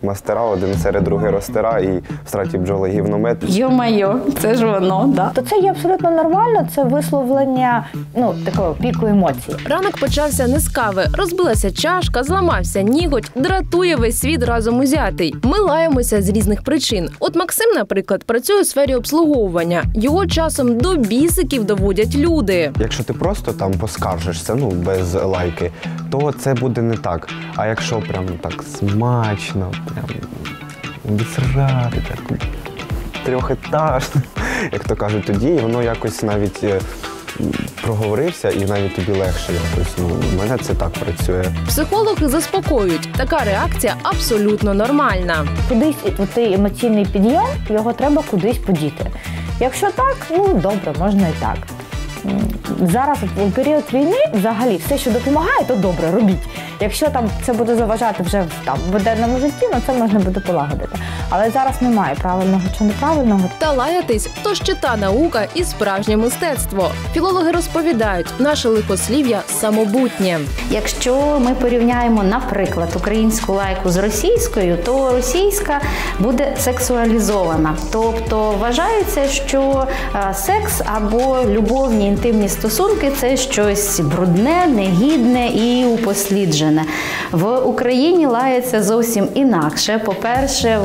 Мастера, один серед другий розтира і в страті бджоли гівномет. Йо-майо, це ж воно, да. То це є абсолютно нормально, це висловлення, такого піку емоцій. Ранок почався не з кави. Розбилася чашка, зламався ніготь, дратує весь світ разом узятий. Ми лаємося з різних причин. От Максим, наприклад, працює у сфері обслуговування. Його часом до бісиків доводять люди. Якщо ти просто там поскаржишся, без лайки, то це буде не так. А якщо прям так смачно, прям відсрати, так трьохетажно, як то кажуть, тоді воно якось навіть проговорився і навіть тобі легше якось. У мене це так працює. Психологи заспокоюють, така реакція абсолютно нормальна. Кудись цей емоційний підйом, його треба кудись подіти. Якщо так, добре, можна і так. Зараз у період війни взагалі все, що допомагає, то добре, робіть. Якщо це буде заважати вже в буденному житті, це можна буде полагодити. Але зараз немає правильного чи неправильного. Та лаятись – то ще та наука і справжнє мистецтво. Філологи розповідають, наше лихослів'я самобутнє. Якщо ми порівняємо, наприклад, українську лайку з російською, то російська буде сексуалізована. Тобто вважається, що секс або любовні інтимні стосунки – це щось брудне, негідне і упосліджене. В Україні лається зовсім інакше. По-перше,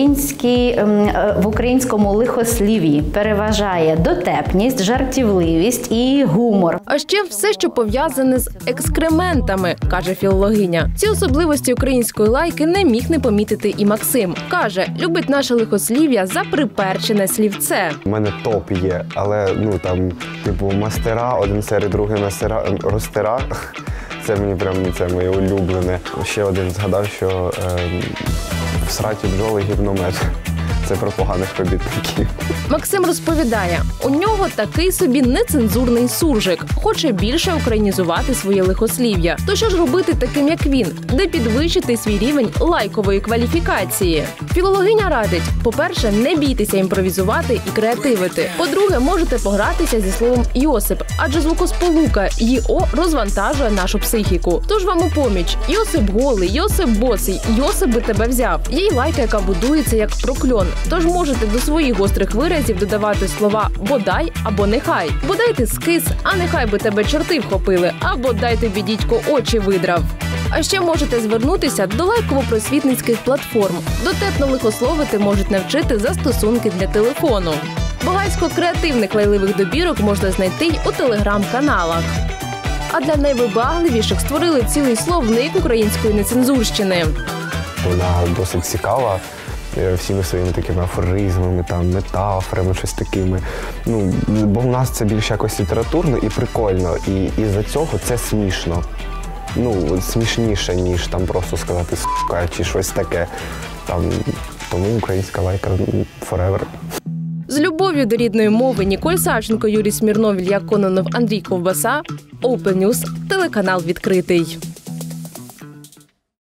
в українському лихослів'ї переважає дотепність, жартівливість і гумор. А ще все, що пов'язане з екскрементами, каже філологиня. Ці особливості української лайки не міг не помітити і Максим. Каже, любить наше лихослів'я за приперчене слівце. У мене топ є, але мастера, один серед другий розтира. Це мені це моє улюблене. Ще один згадав, що в сраті бджоли гівномет. Це про поганих робітників. Максим розповідає, у нього такий собі нецензурний суржик. Хоче більше українізувати своє лихослів'я. То що ж робити таким, як він? Де підвищити свій рівень лайкової кваліфікації? Філологиня радить, по-перше, не бійтеся імпровізувати і креативити. По-друге, можете погратися зі словом «Йосип», адже звукосполука «ЙО» розвантажує нашу психіку. Тож вам у поміч. Йосип голий, Йосип босий, Йосип би тебе взяв. Є й лайка, яка будується як прокльон. Тож можете до своїх гострих виразів додавати слова «бодай» або «нехай». «Бодай ти скис», а «нехай би тебе чорти вхопили», а «бодай тобі дідько очі видрав». А ще можете звернутися до лайково-просвітницьких платформ. Дотепно лихословити можуть навчити застосунки для телефону. Багатько креативних лайливих добірок можна знайти й у телеграм-каналах. А для найвибагливіших створили цілий словник української нецензурщини. Вона досить цікава. Всіми своїми такими афоризмами, метафорами, щось такими. Бо в нас це більш якось літературно і прикольно. І із-за цього це смішно. Смішніше, ніж просто сказати «сука» чи щось таке. Тому українська лайка forever. З любов'ю до рідної мови Ніколь Савченко, Юрій Смірнов, Ілля Кононов, Андрій Ковбаса. Open News, телеканал відкритий.